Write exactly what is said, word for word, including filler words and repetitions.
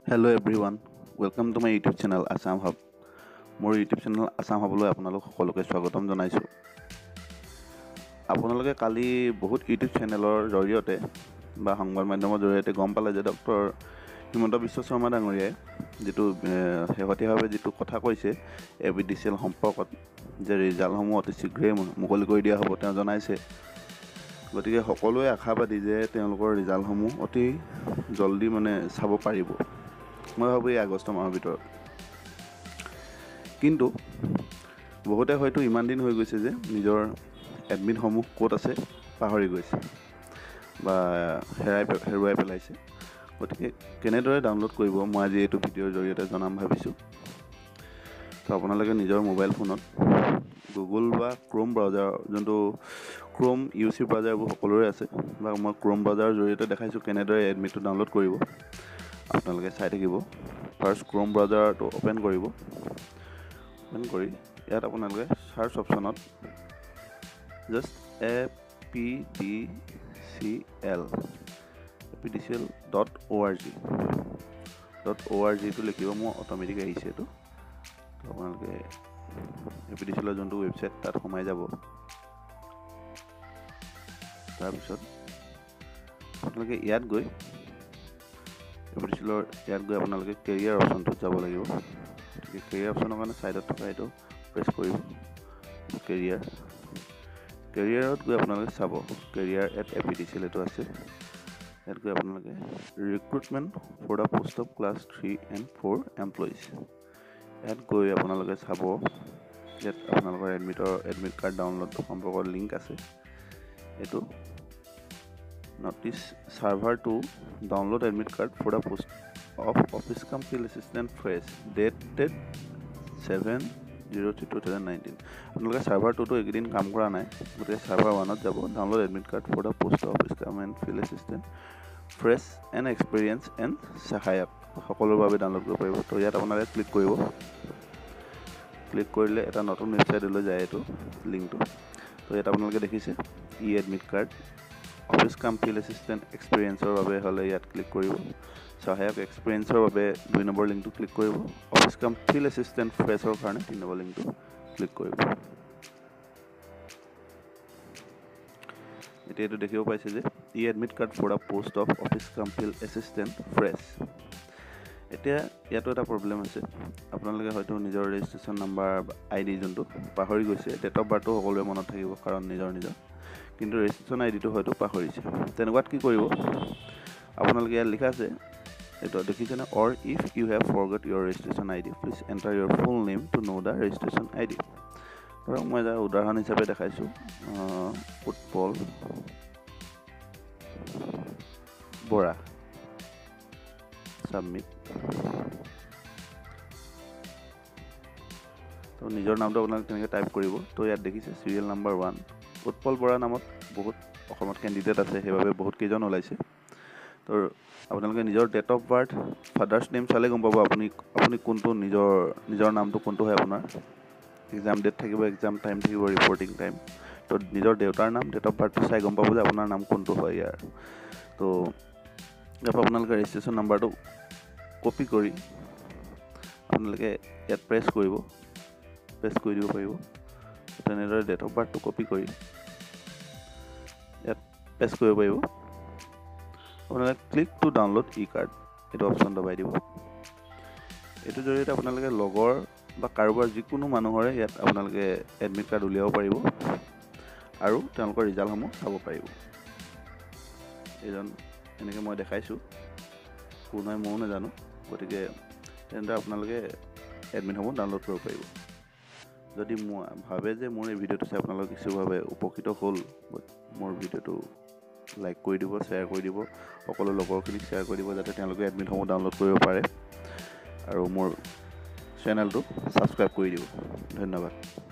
Hello everyone, welcome to my YouTube channel Assam Hub. More YouTube channel Assam Hub lo আপোনালোক সকলোকে স্বাগতম জনাইছো। আপোনালোকে কালি বহুত YouTube চেনেলৰ জৰিয়তে বা সংবাদ মাধ্যমৰ জৰিয়তে গম পালে যে ডক্টৰ হিমন্ত বিশ্ব শৰ্মা ডাঙৰীয়াই যেটো শেহতীয়াভাৱে যেটো কথা কৈছে Apdcl সম্পৰ্কত যে ৰিজাল্টসমূহ অতি শীঘ্ৰেই মুকলি কৰি দিয়া হ'ব তেওঁ জনাইছে। গতিকে সকলোৱে আশাবাদী যে তেওঁলোকৰ ৰিজাল্টসমূহ অতি জলদি মানে চাব পাৰিব। মই ভাবো এই আগষ্ট মাহৰ ভিতৰত। কিন্তু বহুতে হয়তো ইমান দিন হৈ গৈছে যে নিজৰ এডমিট সমূহ ক'ত আছে পাহৰি গৈছে বা হেৰাই হেৰুৱাই পেলাইছে। গতিকে কেনেদৰে ডাউনলোড কৰিব মই আজি এইটো ভিডিঅ'ৰ জৰিয়তে জনাম ভাবিছো। তো আপোনালোকে নিজৰ মোবাইল ফোনত গুগল বা ক্ৰোম ব্ৰাউজাৰ যোনটো ক্ৰোম ইউচি ব্ৰাউজাৰবোৰ সকলোৰে আছে বা মই ক্ৰোম ব্ৰাউজাৰৰ জৰিয়তে দেখাইছো কেনেদৰে এডমিটটো ডাউনলোড কৰিব। আপোনালোকে চাই থাকিব। ফাৰ্স্ট ক্ৰোম ব্ৰাউজাৰটো ওপেন কৰিব। ওপেন কৰি ইয়াত আপোনালোকে সাৰ্চ অপচনত just apdcl apdcl dot org dot org টো লিখিব। মই অটোমেটিক আহিছে এটো। তো আপোনালোকে apdcl ৰ যোনটো ৱেবছাইট তাত সোমাই যাব। তাৰ পিছত আপোনালোকে ইয়াত গৈ Apdcl ইয়াত গৈ আপোনালোকে কেৰিয়াৰ অপচনটোত যাব লাগিব। গতিকে কেৰিয়াৰ অপচনৰ কাৰণে সাইডত থকা এটো প্ৰেছ কৰিব। কেৰিয়াৰ কেৰিয়াৰত গৈ আপোনালোকে চাব কেৰিয়াৰ এট Apdcl এটো আছে। ইয়াত গৈ আপোনালোকে recruitment for the post of class three and four employees ইয়াত গৈ আপোনালোকে চাব ইয়াত আপোনালোকৰ এডমিটৰ এডমিট কাৰ্ড ডাউনলোড সম্পৰ্কৰ লিংক আছে। এটো notice server to download admit card for the post of office cum field assistant fresh dated seven zero three two thousand nineteen আপোনালোকে server two তো একদিন কাম কৰা নাই। গতিকে server one ত যাব download admit card for the post of office cum and field assistant fresh and experience and সহায়ক সকলোৰ বাবে ডাউনলোড কৰিব পাৰিব। তো ইয়াত আপোনালোকে ক্লিক কৰিব। ক্লিক কৰিলে এটা নতুন ৱেবছাইটলৈ যায় এটো লিংকটো। তো ইয়াত আপোনালোকে দেখিছে e admit card office cum field assistant এক্সপেৰিয়েন্সৰ বাবে হলে ইয়াত ক্লিক কৰিব। সহায়ক এক্সপেৰিয়েন্সৰ বাবে দুই নম্বৰ লিংকটো ক্লিক কৰিব। অফিস কাম ফিল্ড এসিস্টেন্ট ফ্ৰেছৰ কাৰণে তিন নম্বৰ লিংকটো ক্লিক কৰিব। এতিয়া এটো দেখিব পাইছে যে e admit card for the post of office cum field assistant fresh. এতিয়া ইয়াতো এটা প্ৰবলেম আছে। আপোনালোকে হয়তো নিজৰ ৰেজিষ্ট্ৰেচন নাম্বাৰ আইডি যোনটো পাহৰি গৈছে। ডেট অফ বাৰ্থটো সকলোৰে মনত থাকিব কাৰণ নিজৰ নিজৰ কিন্তু ৰেজিষ্ট্ৰেচন আইডিটো হয়তো পাহৰিছে। তেনেকুৱাত কি কৰিব আপোনালোকে ইয়াত লিখা আছে এটো দেখিছেনে or if you have forgot your registration ID please enter your full name to know the registration ID. ধৰক মই এটা উদাহৰণ হিচাপে দেখাইছো উৎপল বৰা সাবমিট। তো নিজৰ নামটো আপোনালোকে তেনেকৈ টাইপ কৰিব। তো ইয়াত দেখিছে serial number one Utpal Bora নামত বহুত অসমত কেণ্ডিডেট আছে সেইভাবে বহুত কেইজন ওলাইছে। তো আপোনালোকে নিজৰ date of birth father's name চালে গম পাব আপুনি আপুনি কোনটো নিজৰ নিজৰ নামটো কোনটো হয়। আপোনাৰ এক্সাম ডেট থাকিব, এক্সাম টাইম থাকিব, ৰিপৰ্টিং টাইম। তো নিজৰ দেউতাৰ নাম ডেট অফ বাৰ্থটো চাই গম পাব যে আপোনাৰ নাম কোনটো হয় ইয়াৰ। তো ইয়াত আপোনালোকে ৰেজিষ্ট্ৰেচন নাম্বাৰটো কপি কৰি আপোনালোকে ইয়াত প্ৰেছ কৰিব প্ৰেছ কৰি দিব পাৰিব। তেনেদৰে ডেট অফ বাৰ্থটো কপি কৰি ইয়াত পেষ্ট কৰিব পাৰিব। আপোনালোকে click to download e card এইটো অপচন দবাই দিব। এইটোৰ জৰিয়তে আপোনালোকে লগৰ বা কাৰোবাৰ যিকোনো মানুহৰে ইয়াত আপোনালোকে এডমিট কাৰ্ড উলিয়াব পাৰিব আৰু তেওঁলোকৰ ৰিজাল্টসমূহ চাব পাৰিব। এজন এনেকৈ মই দেখাইছো কোন হয় ময়ো নাজানো। গতিকে তেনেদৰে আপোনালোকে এডমিটসমূহ ডাউনলোড কৰিব পাৰিব। যদি মই ভাবে যে মোৰ এই ভিডিঅ'টো চাই আপোনালোক কিছুভাৱে উপকৃত হ'ল মোৰ ভিডিঅ'টো লাইক কৰি দিব, শ্বেয়াৰ কৰি দিব, সকলো লগৰখিনিক শ্বেয়াৰ কৰি দিব যাতে তেওঁলোকে এডমিটসমূহ ডাউনলোড কৰিব পাৰে আৰু মোৰ চেনেলটো ছাবস্ক্ৰাইব কৰি দিব। ধন্যবাদ।